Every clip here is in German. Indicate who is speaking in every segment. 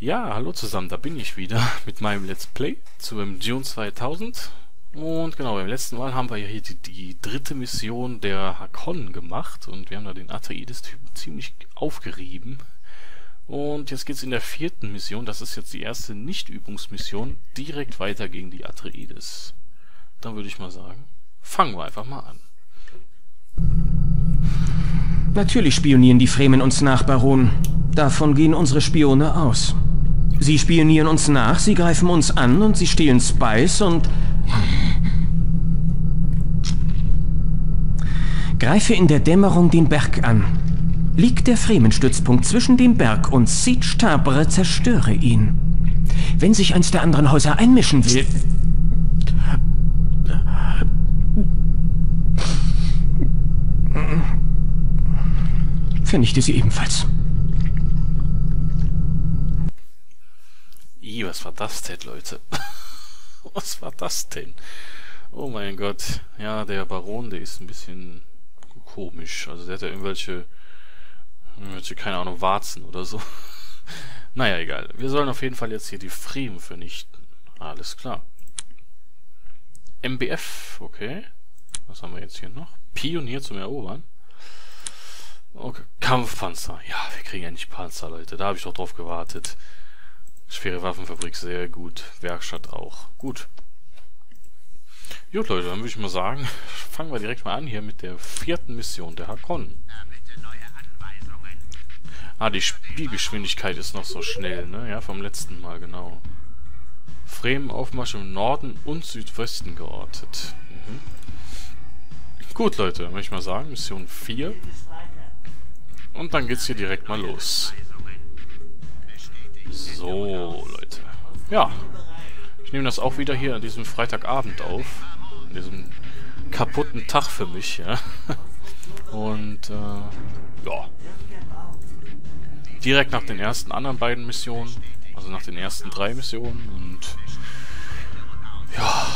Speaker 1: Ja, hallo zusammen, da bin ich wieder mit meinem Let's Play zu Dune 2000. Und genau, beim letzten Mal haben wir ja hier die dritte Mission der Harkonnen gemacht und wir haben da den Atreides-Typen ziemlich aufgerieben. Und jetzt geht's in der vierten Mission, das ist jetzt die erste Nicht-Übungsmission, direkt weiter gegen die Atreides. Dann würde ich mal sagen, fangen wir einfach mal an.
Speaker 2: Natürlich spionieren die Fremen uns nach, Baron. Davon gehen unsere Spione aus. Sie spionieren uns nach, sie greifen uns an und sie stehlen Spice und... Greife in der Dämmerung den Berg an. Liegt der Fremen-Stützpunkt zwischen dem Berg und Siege Tabre, zerstöre ihn. Wenn sich eins der anderen Häuser einmischen will... Vernichte sie ebenfalls.
Speaker 1: Was war das denn, Leute? Was war das denn? Oh mein Gott. Ja, der Baron, der ist ein bisschen komisch. Also der hat ja irgendwelche, keine Ahnung, Warzen oder so. Naja, egal. Wir sollen auf jeden Fall jetzt hier die Fremen vernichten. Alles klar. MBF, okay. Was haben wir jetzt hier noch? Pionier zum Erobern. Okay. Kampfpanzer. Ja, wir kriegen ja nicht Panzer, Leute. Da habe ich doch drauf gewartet. Schwere Waffenfabrik, sehr gut. Werkstatt auch. Gut. Gut, Leute, dann würde ich mal sagen, fangen wir direkt mal an hier mit der vierten Mission der Harkonnen. Ah, die Spielgeschwindigkeit ist noch so schnell, ne? Ja, vom letzten Mal, genau. Fremen-Aufmarsch im Norden und Südwesten geortet. Gut, Leute, dann würde ich mal sagen, Mission 4. Und dann geht's hier direkt mal los. So, Leute. Ja. Ich nehme das auch wieder hier an diesem Freitagabend auf. An diesem kaputten Tag für mich, ja. Und, ja. Direkt nach den ersten anderen beiden Missionen. Also nach den ersten 3 Missionen. Und, ja.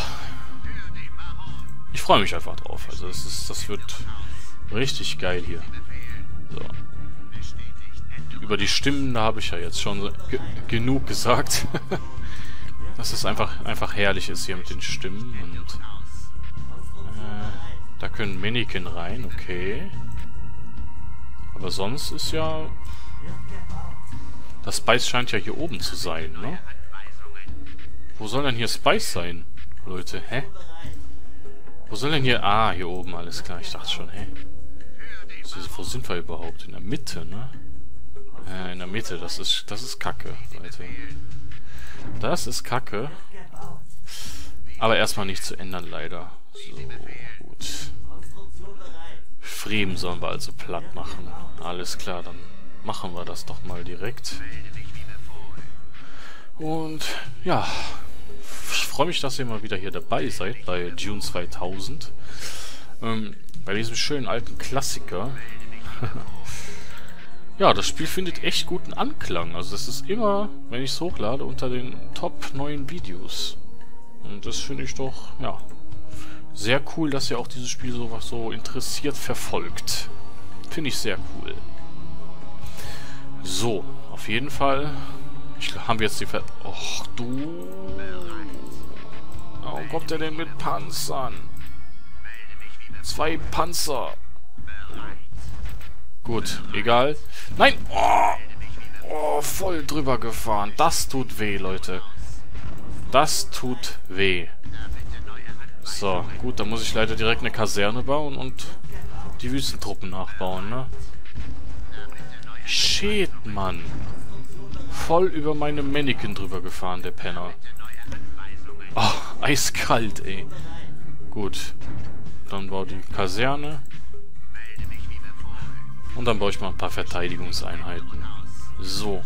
Speaker 1: Ich freue mich einfach drauf. Also, das wird richtig geil hier. So. Über die Stimmen, da habe ich ja jetzt schon genug gesagt. Dass es einfach herrlich ist hier mit den Stimmen. Und da können Mannequin rein, okay. Aber sonst ist ja... Das Spice scheint ja hier oben zu sein, ne? Wo soll denn hier Spice sein, Leute? Hä? Wo soll denn hier... Ah, hier oben, alles klar. Ich dachte schon, hä? Wo sind wir überhaupt? In der Mitte, ne? In der Mitte, das ist Kacke, Leute. Das ist Kacke. Aber erstmal nicht zu ändern, leider. So, gut. Fremen sollen wir also platt machen. Alles klar, dann machen wir das doch mal direkt. Und, ja. Ich freue mich, dass ihr mal wieder hier dabei seid bei Dune 2000. Bei diesem schönen alten Klassiker. Ja, das Spiel findet echt guten Anklang. Also das ist immer, wenn ich es hochlade, unter den Top neuen Videos. Und das finde ich doch, ja, sehr cool, dass ihr auch dieses Spiel so interessiert verfolgt. Finde ich sehr cool. So, auf jeden Fall haben wir jetzt die Och, du... Warum kommt der denn mit Panzern? 2 Panzer. Gut, egal. Nein! Oh, voll drüber gefahren. Das tut weh, Leute. Das tut weh. So, gut, dann muss ich leider direkt eine Kaserne bauen und die Wüstentruppen nachbauen, ne? Shit, Mann. Voll über meine Mannequin drüber gefahren, der Penner. Oh, eiskalt, ey. Gut. Dann baue die Kaserne. Und dann baue ich mal ein paar Verteidigungseinheiten. So.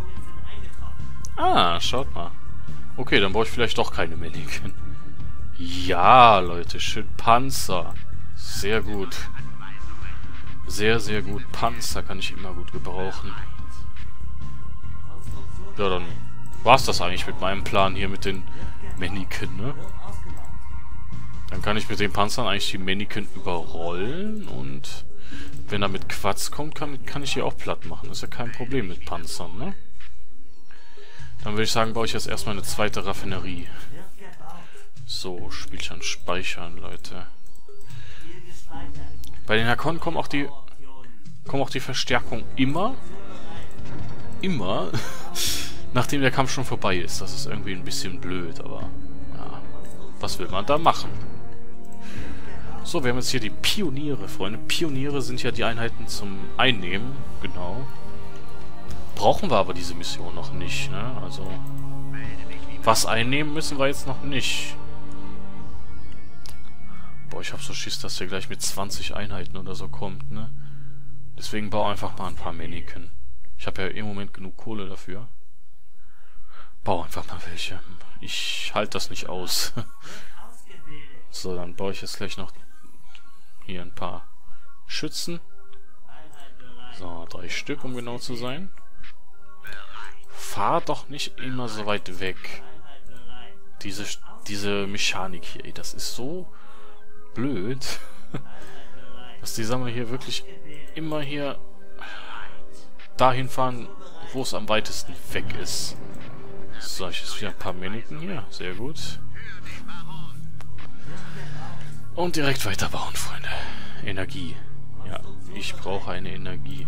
Speaker 1: Ah, schaut mal. Okay, dann brauche ich vielleicht doch keine Mannequin. Ja, Leute, schön Panzer. Sehr gut. Sehr, sehr gut. Panzer kann ich immer gut gebrauchen. Ja, dann war's das eigentlich mit meinem Plan hier mit den Mannequin, ne? Dann kann ich mit den Panzern eigentlich die Mannequin überrollen und... Wenn er mit Quatsch kommt, kann ich hier auch platt machen. Ist ja kein Problem mit Panzern, ne? Dann würde ich sagen, baue ich jetzt erstmal eine zweite Raffinerie. So, Spielstand speichern, Leute. Bei den Hakonnen kommen auch die Verstärkungen immer, nachdem der Kampf schon vorbei ist. Das ist irgendwie ein bisschen blöd, aber ja, was will man da machen? So, wir haben jetzt hier die Pioniere, Freunde. Pioniere sind ja die Einheiten zum Einnehmen, genau. Brauchen wir aber diese Mission noch nicht, ne? Also, was einnehmen müssen wir jetzt noch nicht. Boah, ich hab so Schiss, dass der gleich mit 20 Einheiten oder so kommt, ne? Deswegen bau einfach mal ein paar Mannequin. Ich habe ja im Moment genug Kohle dafür. Bau einfach mal welche. Ich halte das nicht aus. So, dann baue ich jetzt gleich noch hier ein paar Schützen. So, 3 Stück, um genau zu sein. Fahr doch nicht immer so weit weg. Diese Mechanik hier, ey, das ist so blöd, dass die Sammler hier wirklich immer hier dahin fahren, wo es am weitesten weg ist. So, ich jetzt wieder ein paar Mannequin hier. Sehr gut. Und direkt weiterbauen, Freunde. Energie. Ja, ich brauche eine Energie.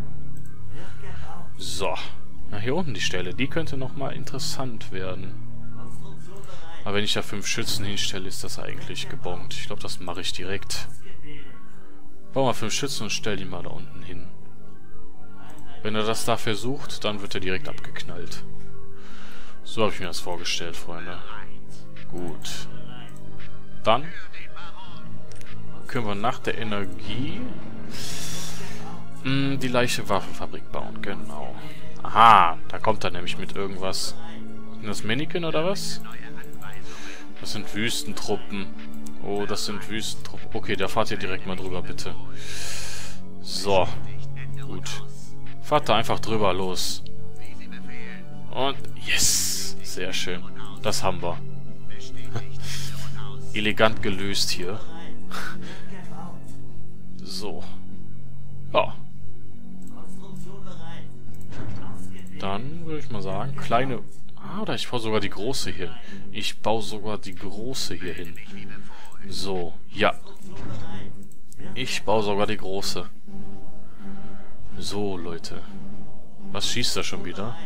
Speaker 1: So. Na, hier unten die Stelle. Die könnte nochmal interessant werden. Aber wenn ich da 5 Schützen hinstelle, ist das eigentlich gebongt. Ich glaube, das mache ich direkt. Bau mal 5 Schützen und stell die mal da unten hin. Wenn er das da versucht, dann wird er direkt abgeknallt. So habe ich mir das vorgestellt, Freunde. Gut. Dann können wir nach der Energie die leichte Waffenfabrik bauen. Genau. Aha, da kommt er nämlich mit irgendwas. Sind das Mannequin oder was? Das sind Wüstentruppen. Oh, das sind Wüstentruppen. Okay, da fahrt ihr direkt mal drüber, bitte. So. Gut. Fahrt da einfach drüber, los. Und yes. Sehr schön. Das haben wir. Elegant gelöst hier. So. Ja. Dann würde ich mal sagen, kleine... Ah, oder ich baue sogar die große hier hin. Ich baue sogar die große hier hin. So, ja. Ich baue sogar die große. So, Leute. Was schießt er schon wieder?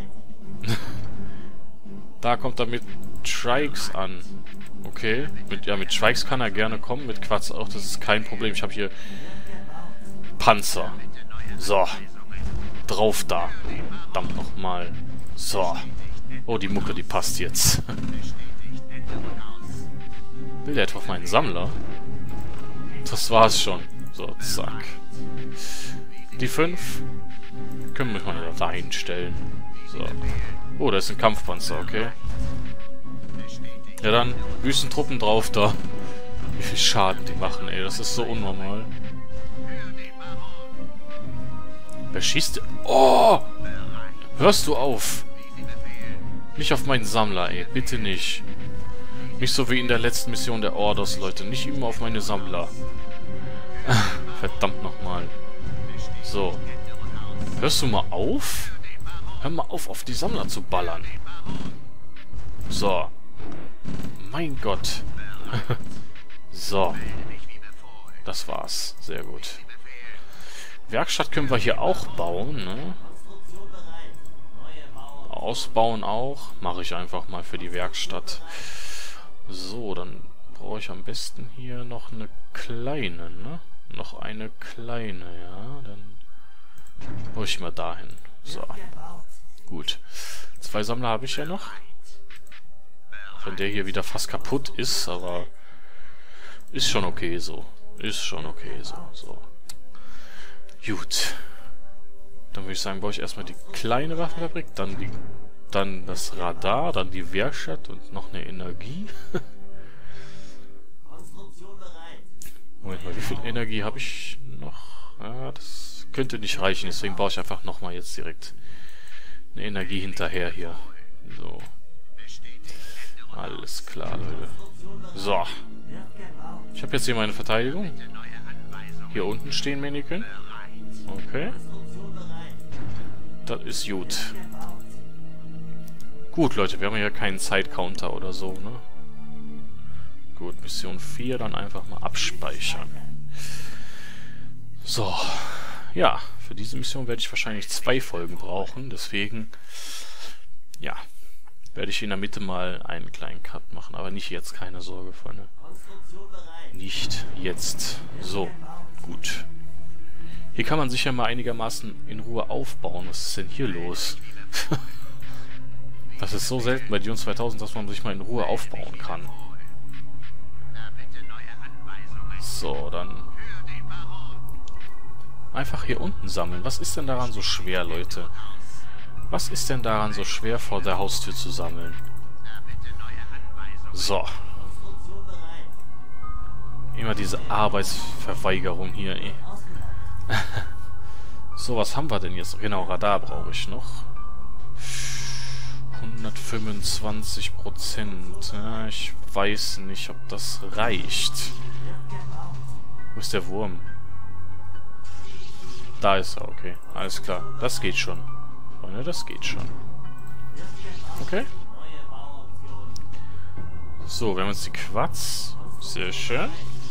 Speaker 1: Da kommt er mit Strikes an. Okay. Mit Strikes kann er gerne kommen. Mit Quads auch, das ist kein Problem. Ich habe hier Panzer. So. Drauf da. Verdammt nochmal. So. Oh, die Mucke, die passt jetzt. Will der etwa auf meinen Sammler? Das war's schon. So, zack. Die 5 können wir mal da hinstellen. So. Oh, da ist ein Kampfpanzer, okay. Ja, dann Wüstentruppen drauf da. Wie viel Schaden die machen, ey. Das ist so unnormal. Wer schießt? Oh! Hörst du auf? Nicht auf meinen Sammler, ey. Bitte nicht. Nicht so wie in der letzten Mission der Orders, Leute. Nicht immer auf meine Sammler. Verdammt nochmal. So. Hörst du mal auf? Hör mal auf die Sammler zu ballern. So. Mein Gott. So. Das war's. Sehr gut. Werkstatt können wir hier auch bauen, ne? Ausbauen auch. Mache ich einfach mal für die Werkstatt. So, dann brauche ich am besten hier noch eine kleine, ne? Noch eine kleine, ja. Dann baue ich mal dahin. So. Gut. 2 Sammler habe ich ja noch. Wenn der hier wieder fast kaputt ist, aber ist schon okay so. Ist schon okay so. So. Gut. Dann würde ich sagen, baue ich erstmal die kleine Waffenfabrik, dann das Radar, dann die Werkstatt und noch eine Energie. Moment mal, wie viel Energie habe ich noch? Ja, das könnte nicht reichen, deswegen baue ich einfach nochmal jetzt direkt eine Energie hinterher hier. So. Alles klar, Leute. So. Ich habe jetzt hier meine Verteidigung. Hier unten stehen Mannequin. Okay. Das ist gut. Gut, Leute, wir haben ja keinen Zeitcounter oder so, ne? Gut, Mission 4 dann einfach mal abspeichern. So. Ja, für diese Mission werde ich wahrscheinlich 2 Folgen brauchen. Deswegen, ja, werde ich in der Mitte mal einen kleinen Cut machen. Aber nicht jetzt, keine Sorge, Freunde. Nicht jetzt. So, gut. Hier kann man sich ja mal einigermaßen in Ruhe aufbauen. Was ist denn hier los? Das ist so selten bei Dune 2000, dass man sich mal in Ruhe aufbauen kann. So, dann einfach hier unten sammeln. Was ist denn daran so schwer, Leute? Was ist denn daran so schwer, vor der Haustür zu sammeln? So. Immer diese Arbeitsverweigerung hier, ey. So, was haben wir denn jetzt? Genau, Radar brauche ich noch. 125%. Ja, ich weiß nicht, ob das reicht. Wo ist der Wurm? Da ist er, okay. Alles klar. Das geht schon. Freunde, das geht schon. Okay. So, wir haben jetzt die Quatsch. Sehr schön.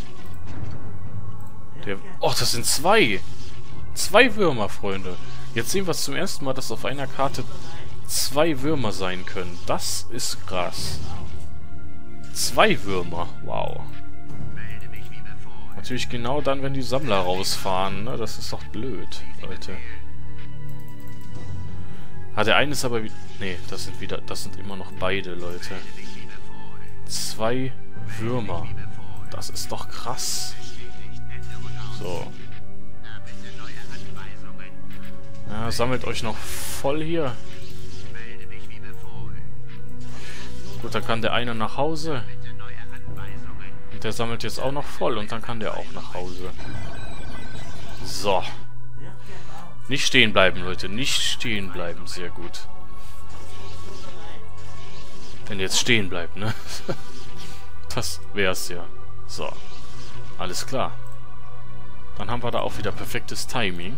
Speaker 1: Oh, das sind 2. 2 Würmer, Freunde. Jetzt sehen wir es zum ersten Mal, dass auf einer Karte 2 Würmer sein können. Das ist krass. 2 Würmer. Wow. Natürlich genau dann, wenn die Sammler rausfahren, ne? Das ist doch blöd, Leute. Ah, der eine ist aber... Nee, das sind immer noch beide, Leute. 2 Würmer. Das ist doch krass. So. Ja, sammelt euch noch voll hier. Gut, dann kann der eine nach Hause. Und der sammelt jetzt auch noch voll und dann kann der auch nach Hause. So. Nicht stehen bleiben, Leute. Nicht stehen bleiben. Sehr gut. Wenn ihr jetzt stehen bleibt, ne? Das wär's ja. So. Alles klar. Dann haben wir da auch wieder perfektes Timing.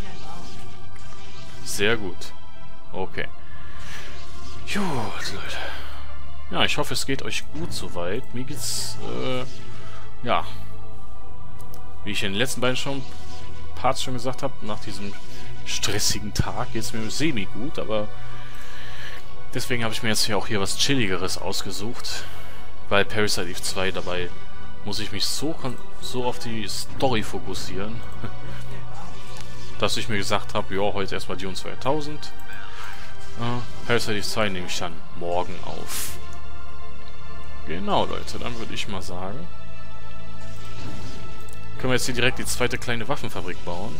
Speaker 1: Sehr gut. Okay. Gut, Leute. Ja, ich hoffe, es geht euch gut soweit. Mir geht's, ja. Wie ich in den letzten beiden Parts schon gesagt habe, nach diesem stressigen Tag geht's mir semi gut, aber deswegen habe ich mir jetzt hier auch hier was Chilligeres ausgesucht. Weil Parasite Eve 2 dabei muss ich mich so auf die Story fokussieren, dass ich mir gesagt habe, ja, heute erstmal Dune 2000. Parasite Eve 2 nehme ich dann morgen auf. Genau, Leute, dann würde ich mal sagen, können wir jetzt hier direkt die zweite kleine Waffenfabrik bauen.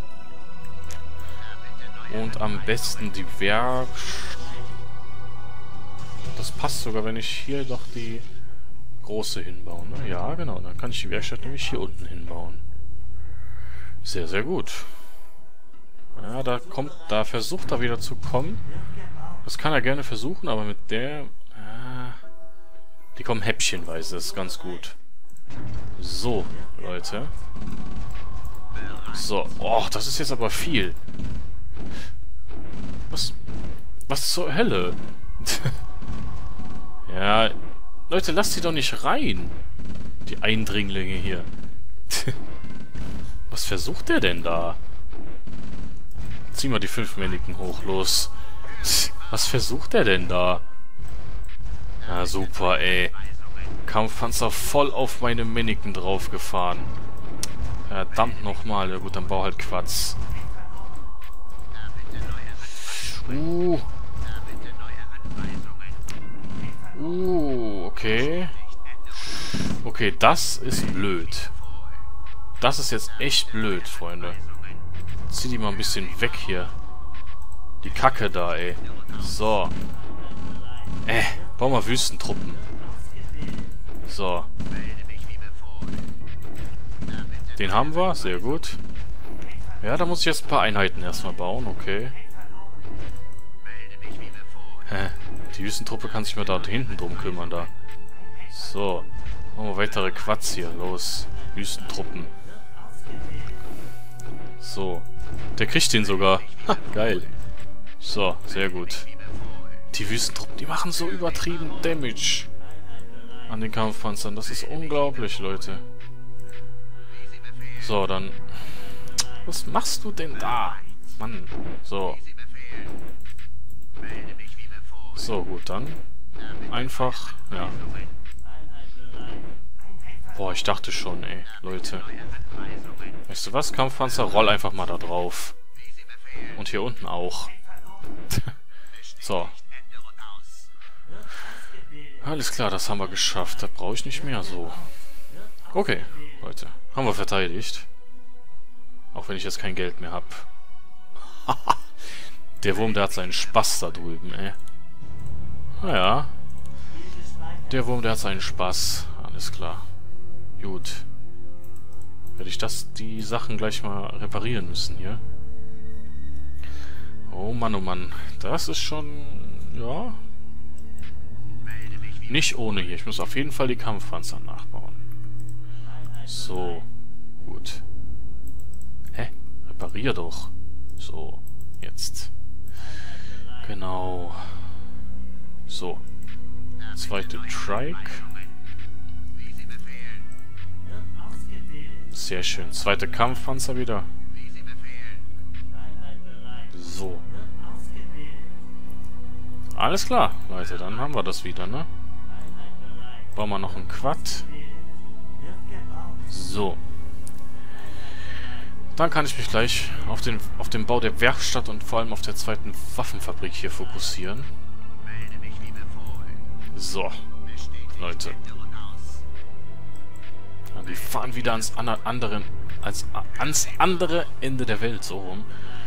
Speaker 1: Und am besten die Das passt sogar, wenn ich hier doch die große hinbaue, ne? Ja, genau, dann kann ich die Werkstatt nämlich hier unten hinbauen. Sehr, sehr gut. Ja, da versucht er wieder zu kommen. Das kann er gerne versuchen, aber mit der... die kommen häppchenweise, das ist ganz gut. So, Leute. So, oh, das ist jetzt aber viel. Was zur Hölle? Ja, Leute, lasst die doch nicht rein. Die Eindringlinge hier. Was versucht der denn da? Zieh mal die 5-Männigen hoch, los. Was versucht der denn da? Ja, super, ey. Kampfpanzer voll auf meine Männigen draufgefahren. Verdammt nochmal. Ja gut, dann bau halt Quatsch. Okay. Okay, das ist blöd. Das ist jetzt echt blöd, Freunde. Zieh die mal ein bisschen weg hier. Die Kacke da, ey. So. Bau mal Wüstentruppen. So. Den haben wir, sehr gut. Ja, da muss ich jetzt ein paar Einheiten erstmal bauen, okay. Die Wüstentruppe kann sich mal da hinten drum kümmern, da. So. Machen wir weitere Quatsch hier, los. Wüstentruppen. So. Der kriegt den sogar. Ha, geil. So, sehr gut. Die Wüstentruppen, die machen so übertrieben Damage an den Kampfpanzern. Das ist unglaublich, Leute. So, dann... Was machst du denn da? Mann, so. So, gut, dann einfach, ja. Boah, ich dachte schon, ey, Leute. Weißt du was, Kampfpanzer, roll einfach mal da drauf. Und hier unten auch. So. Alles klar, das haben wir geschafft. Da brauche ich nicht mehr so. Okay, Leute. Haben wir verteidigt. Auch wenn ich jetzt kein Geld mehr habe. Der Wurm, der hat seinen Spaß da drüben, ey. Naja. Der Wurm, der hat seinen Spaß. Alles klar. Gut. Werde ich die Sachen gleich mal reparieren müssen hier. Oh Mann, das ist schon... Ja... Nicht ohne hier. Ich muss auf jeden Fall die Kampfpanzer nachbauen. So. Gut. Hä? Reparier doch. So. Jetzt. Genau. So. Zweite Trike. Sehr schön. Zweite Kampfpanzer wieder. So. Alles klar, Leute. Dann haben wir das wieder, ne? Bauen wir noch einen Quad. So. Dann kann ich mich gleich auf den Bau der Werkstatt und vor allem auf der zweiten Waffenfabrik hier fokussieren. So. Leute. Ja, wir fahren wieder ans andere Ende der Welt, so rum.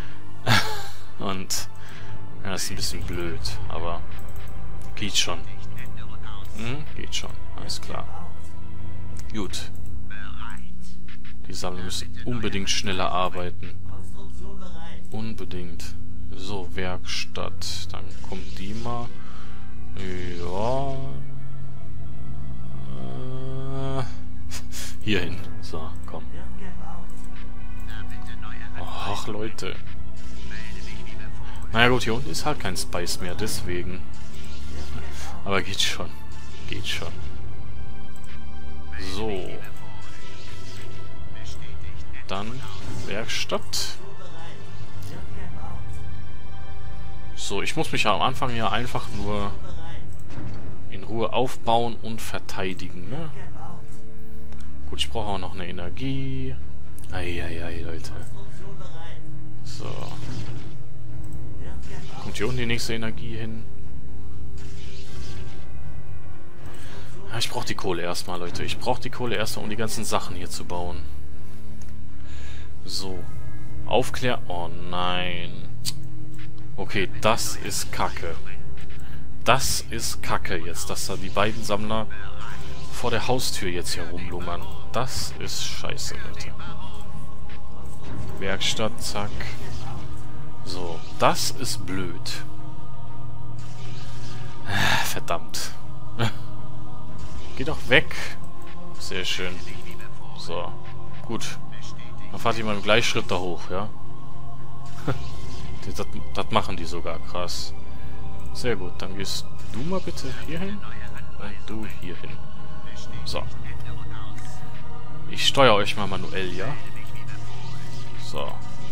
Speaker 1: Und ja, ist ein bisschen blöd, aber geht schon. Geht schon, alles klar. Gut. Die Sammler müssen unbedingt schneller arbeiten. Unbedingt. So, Werkstatt. Dann kommt die mal. Ja. Hier hin. So, komm. Ach, Leute. Naja gut, hier unten ist halt kein Spice mehr, deswegen. Aber geht schon. Geht schon. So. Dann Werkstatt. So, ich muss mich ja am Anfang ja einfach nur in Ruhe aufbauen und verteidigen, ne? Gut, ich brauche auch noch eine Energie. Eieiei, Leute. So. Kommt hier unten die nächste Energie hin? Ja, ich brauche die Kohle erstmal, Leute. Ich brauche die Kohle erstmal, um die ganzen Sachen hier zu bauen. So. Aufklär... Oh nein. Okay, das ist Kacke. Das ist Kacke jetzt, dass da die beiden Sammler vor der Haustür jetzt hier rumlungern. Das ist scheiße, Leute. Werkstatt, zack. So, das ist blöd. Verdammt. Geh doch weg. Sehr schön. So, gut. Dann fahrt ihr mal im Gleichschritt da hoch, ja? Das machen die sogar, krass. Sehr gut, dann gehst du mal bitte hier hin und du hier hin. So. Ich steuere euch mal manuell, ja? So.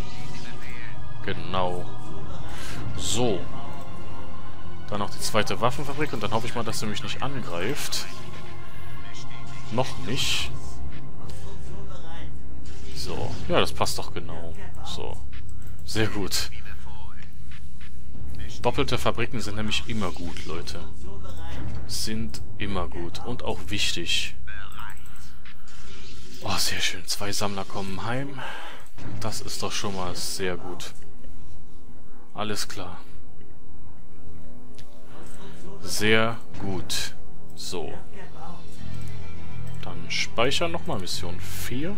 Speaker 1: Genau. So. Dann noch die zweite Waffenfabrik und dann hoffe ich mal, dass sie mich nicht angreift. Noch nicht. So. Ja, das passt doch genau. So. Sehr gut. Doppelte Fabriken sind nämlich immer gut, Leute. Sind immer gut. Und auch wichtig. Oh, sehr schön. 2 Sammler kommen heim. Das ist doch schon mal sehr gut. Alles klar. Sehr gut. So. Dann speichern nochmal Mission 4.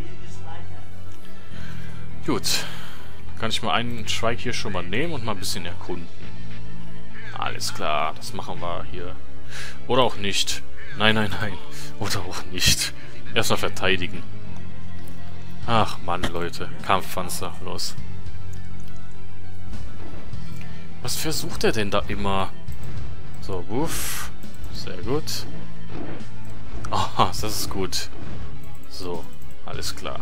Speaker 1: Gut. Dann kann ich mal einen Strike hier schon mal nehmen und mal ein bisschen erkunden. Alles klar, das machen wir hier. Oder auch nicht. Nein, nein, nein. Oder auch nicht. Erstmal verteidigen. Ach Mann, Leute. Kampfpanzer, los. Was versucht er denn da immer? So, wuff. Sehr gut. Oh, das ist gut. So, alles klar.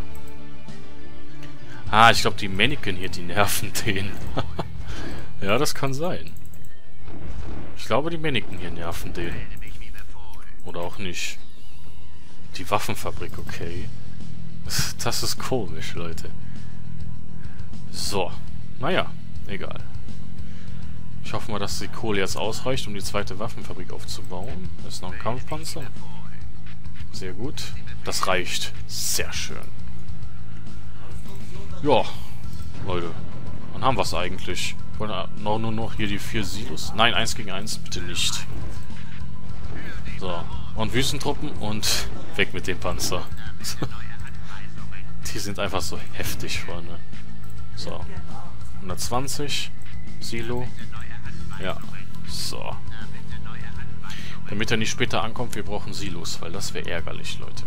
Speaker 1: Ah, ich glaube, die Mannequin hier, die nerven den. Ja, das kann sein. Ich glaube, die Mannequin hier nerven den. Oder auch nicht. Die Waffenfabrik, okay. Das ist komisch, Leute. So. Naja, egal. Ich hoffe mal, dass die Kohle jetzt ausreicht, um die zweite Waffenfabrik aufzubauen. Da ist noch ein Kampfpanzer. Sehr gut. Das reicht. Sehr schön. Ja, Leute. Dann haben wir es eigentlich. Ich wollte nur noch hier die 4 Silos. Nein, 1 gegen 1 bitte nicht. So. Und Wüstentruppen und weg mit dem Panzer. Die sind einfach so heftig vorne. So. 120. Silo. Ja. So. Damit er nicht später ankommt, wir brauchen Silos, weil das wäre ärgerlich, Leute.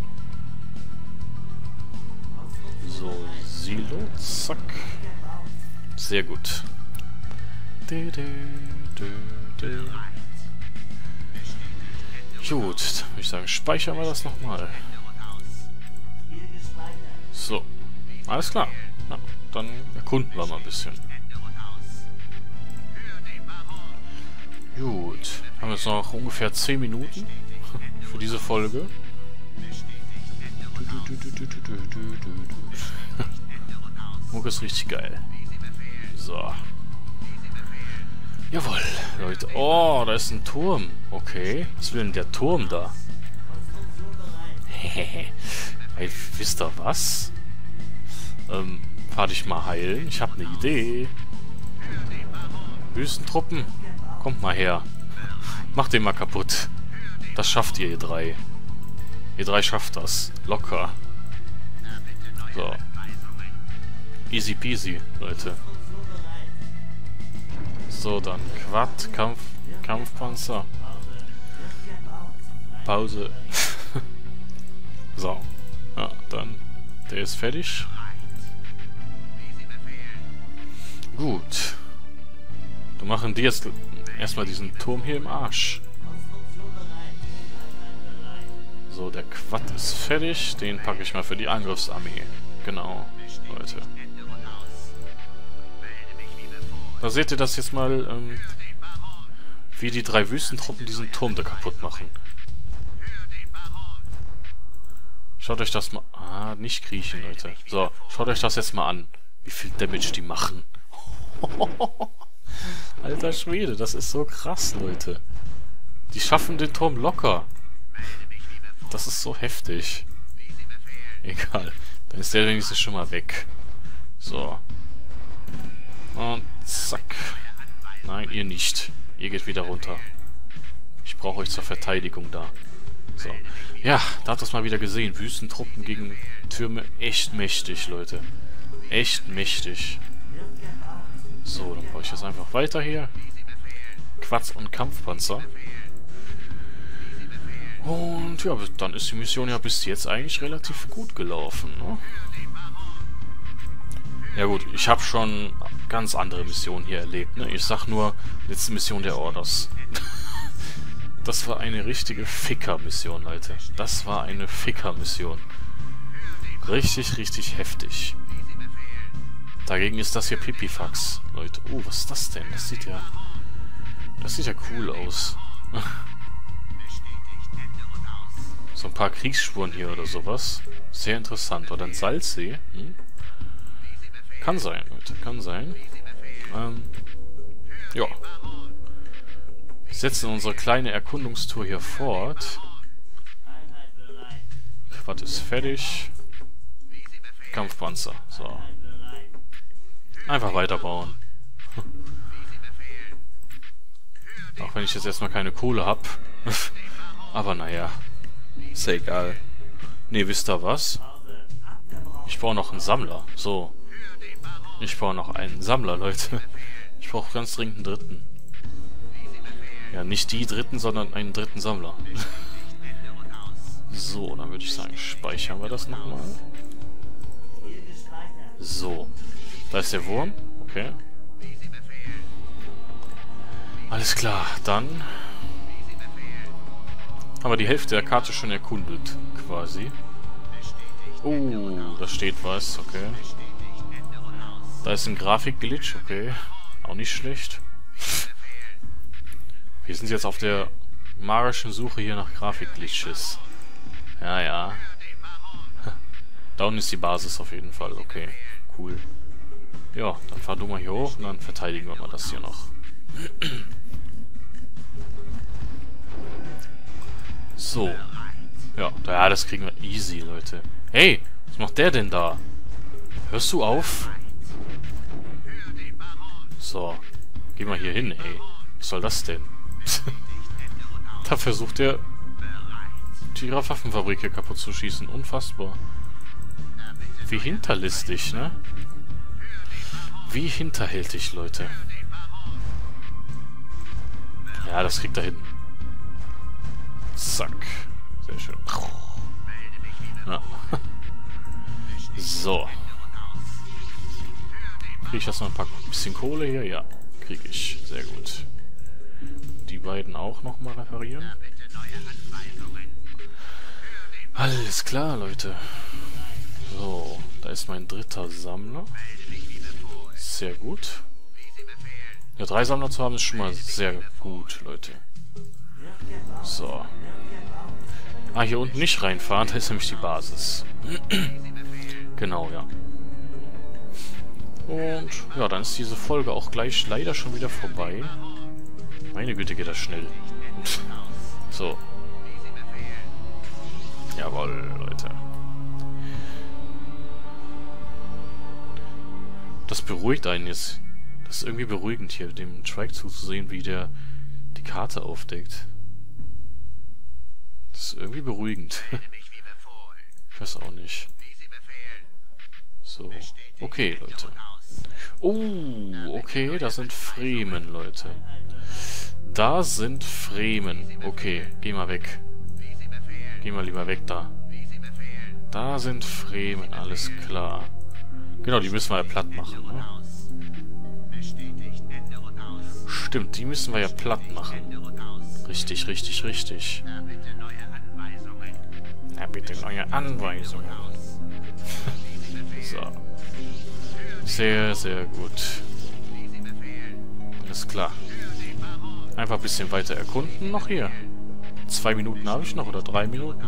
Speaker 1: So, Silo. Zack. Sehr gut. Gut, würde ich sagen, speichern wir das nochmal. So. Alles klar. Ja, dann erkunden wir mal ein bisschen. Gut. Haben jetzt noch ungefähr 10 Minuten für diese Folge. Mucke ist richtig geil. So. Jawohl, Leute. Oh, da ist ein Turm. Okay. Was will denn der Turm da? Hey, wisst ihr was? Fahr dich mal heilen. Ich habe eine Idee. Wüstentruppen. Kommt mal her. Macht den mal kaputt. Das schafft ihr drei. Ihr drei schafft das. Locker. So. Easy peasy, Leute. So, dann Quad, Kampfpanzer. Pause. So. Ja, dann. Der ist fertig. Gut. Dann machen die jetzt erstmal diesen Turm hier im Arsch. So, der Quad ist fertig. Den packe ich mal für die Angriffsarmee. Genau, Leute. Da seht ihr das jetzt mal, wie die 3 Wüstentruppen diesen Turm da kaputt machen. Schaut euch das mal... Ah, nicht kriechen, Leute. So, schaut euch das jetzt mal an. Wie viel Damage die machen. Alter Schwede, das ist so krass, Leute. Die schaffen den Turm locker. Das ist so heftig. Egal. Dann ist der wenigstens schon mal weg. So. Und zack. Nein, ihr nicht. Ihr geht wieder runter. Ich brauche euch zur Verteidigung da. So. Ja, da habt ihr es mal wieder gesehen. Wüstentruppen gegen Türme. Echt mächtig, Leute. Echt mächtig. So, dann baue ich jetzt einfach weiter hier. Quads und Kampfpanzer. Und ja, dann ist die Mission ja bis jetzt eigentlich relativ gut gelaufen, ne? Ja gut, ich habe schon ganz andere Missionen hier erlebt, ne? Ich sag nur, letzte Mission der Orders. Das war eine richtige Ficker-Mission, Leute. Das war eine Ficker-Mission. Richtig, richtig heftig. Dagegen ist das hier Pipifax, Leute. Oh, was ist das denn? Das sieht ja cool aus. So ein paar Kriegsspuren hier oder sowas. Sehr interessant. Oder ein Salzsee. Hm? Kann sein, Leute. Kann sein. Ja. Wir setzen unsere kleine Erkundungstour hier fort. Quad ist fertig. Kampfpanzer. So. Einfach weiterbauen. Auch wenn ich jetzt erstmal keine Kohle habe. Aber naja. Ist ja egal. Ne, wisst ihr was? Ich brauche noch einen Sammler. So. Ich brauche noch einen Sammler, Leute. Ich brauche ganz dringend einen dritten. Ja, nicht die dritten, sondern einen dritten Sammler. So, dann würde ich sagen, speichern wir das nochmal. So. Da ist der Wurm. Okay. Alles klar, dann haben wir die Hälfte der Karte schon erkundet, quasi. Oh, da steht was, okay. Da ist ein Grafikglitch, okay. Auch nicht schlecht. Wir sind jetzt auf der magischen Suche hier nach Grafikglitches. Ja, ja. Da unten ist die Basis auf jeden Fall, okay. Cool. Ja, dann fahr du mal hier hoch und dann verteidigen wir mal das hier noch. So. Ja, das kriegen wir easy, Leute. Hey, was macht der denn da? Hörst du auf? So. Geh mal hier hin, ey. Was soll das denn? Da versucht er, die Waffenfabrik hier kaputt zu schießen. Unfassbar. Wie hinterlistig, ne? Wie hinterhältig, Leute. Ja, das kriegt er hin. Zack. Sehr schön. Ja. So. Kriege ich das noch ein bisschen Kohle hier? Ja, kriege ich. Sehr gut. Die beiden auch nochmal reparieren. Alles klar, Leute. So, da ist mein dritter Sammler. Sehr gut. Ja, 3 Sammler zu haben ist schon mal sehr gut, Leute. So. Ah, hier unten nicht reinfahren, da ist nämlich die Basis. Genau, ja. Und ja, dann ist diese Folge auch gleich leider schon wieder vorbei. Meine Güte, geht das schnell. So. Jawohl, Leute. Das beruhigt einen jetzt. Das ist irgendwie beruhigend hier, dem Trike zuzusehen, wie der die Karte aufdeckt. Das ist irgendwie beruhigend. Ich weiß auch nicht. So. Okay, Leute. Oh, okay, da sind Fremen, Leute. Da sind Fremen. Okay, geh mal weg. Geh mal lieber weg da. Da sind Fremen, alles klar. Genau, die müssen wir ja platt machen, ne? Stimmt, die müssen wir ja platt machen. Richtig, richtig, richtig. Na bitte, neue Anweisungen. So. Sehr, sehr gut. Alles klar. Einfach ein bisschen weiter erkunden. Noch hier. 2 Minuten habe ich noch, oder 3 Minuten?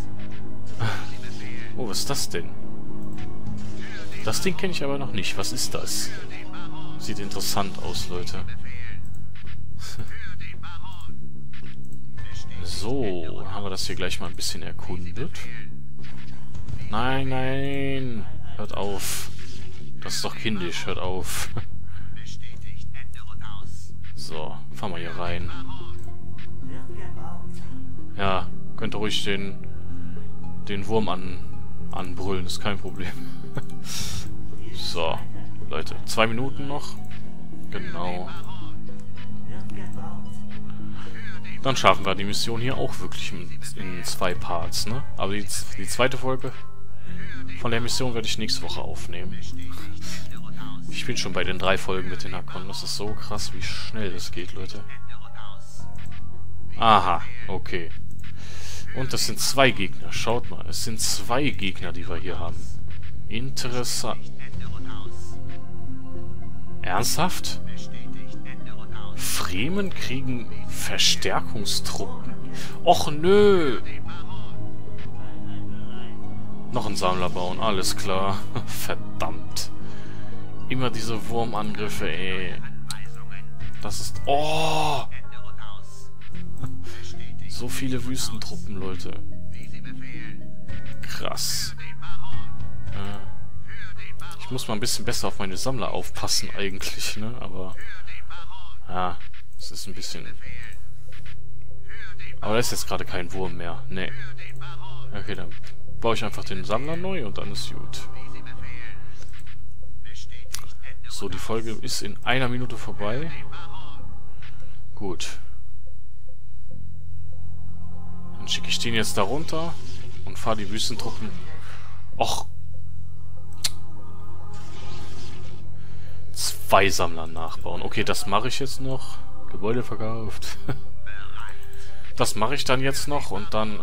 Speaker 1: Oh, was ist das denn? Das Ding kenne ich aber noch nicht. Was ist das? Sieht interessant aus, Leute. So, haben wir das hier gleich mal ein bisschen erkundet. Nein, nein. Hört auf. Das ist doch kindisch. Hört auf. So, fahren wir hier rein. Ja, könnt ihr ruhig den Wurm anbrüllen. Ist kein Problem. So, Leute. 2 Minuten noch. Genau. Dann schaffen wir die Mission hier auch wirklich in 2 Parts, ne? Aber die zweite Folge von der Mission werde ich nächste Woche aufnehmen. Ich bin schon bei den 3 Folgen mit den Hakon. Das ist so krass, wie schnell das geht, Leute. Aha, okay. Und das sind 2 Gegner. Schaut mal, es sind 2 Gegner, die wir hier haben. Interessant. Ernsthaft? Fremen kriegen Verstärkungstruppen. Och nö! Noch einen Sammler bauen, alles klar. Verdammt. Immer diese Wurmangriffe, ey. Das ist... Oh! So viele Wüstentruppen, Leute. Krass. Ich muss mal ein bisschen besser auf meine Sammler aufpassen eigentlich, ne? Aber... Ja, es ist ein bisschen... Aber da ist jetzt gerade kein Wurm mehr. Nee. Okay, dann baue ich einfach den Sammler neu und dann ist gut. So, die Folge ist in 1 Minute vorbei. Gut. Dann schicke ich den jetzt da runter und fahre die Wüstentruppen. Och. 2 Sammler nachbauen. Okay, das mache ich jetzt noch. Gebäude verkauft. Das mache ich dann jetzt noch und dann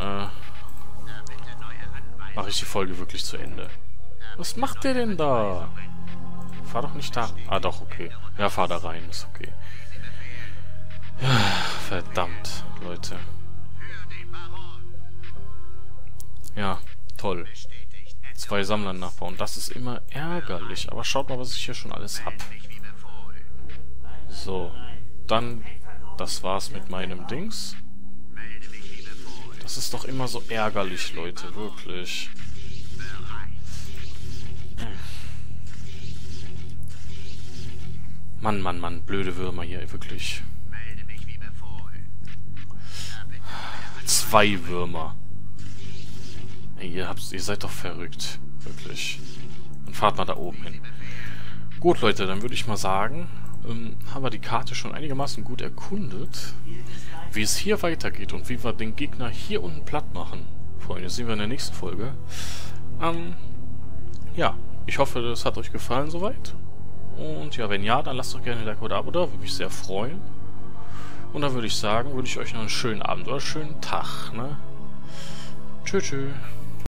Speaker 1: mache ich die Folge wirklich zu Ende. Was macht der denn da? Fahr doch nicht da. Ah, doch, okay. Ja, fahr da rein, ist okay. Ja, verdammt, Leute. Ja, toll. 2 Sammler nachbauen. Das ist immer ärgerlich. Aber schaut mal, was ich hier schon alles hab. So. Dann, das war's mit meinem Dings. Das ist doch immer so ärgerlich, Leute. Wirklich. Mann, Mann, Mann. Blöde Würmer hier, wirklich. 2 Würmer. Hey, ihr seid doch verrückt. Wirklich. Dann fahrt mal da oben hin. Gut, Leute, dann würde ich mal sagen, haben wir die Karte schon einigermaßen gut erkundet. Wie es hier weitergeht und wie wir den Gegner hier unten platt machen. Freunde, das sehen wir in der nächsten Folge. Ja, ich hoffe, das hat euch gefallen soweit. Und ja, wenn ja, dann lasst doch gerne ein Like oder Abo da, würde mich sehr freuen. Und dann würde ich sagen, wünsche ich euch noch einen schönen Abend oder einen schönen Tag, ne? Tschüss, tschüss.